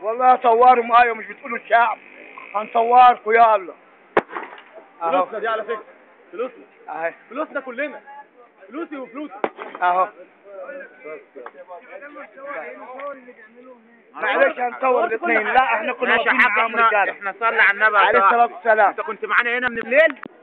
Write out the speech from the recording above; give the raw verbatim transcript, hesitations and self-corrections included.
والله صورهم. ايوه مش بتقولوا الشعب هنصوركم يلا. فلوسنا دي على فكره، فلوسنا اهي، فلوسنا كلنا، فلوسي وفلوسي اهو. معلش هنصور الاثنين. لا احنا كنا واقفين معاهم رجاله. احنا صلي على النبي عليه الصلاه والسلام. انت كنت معانا هنا من الليل.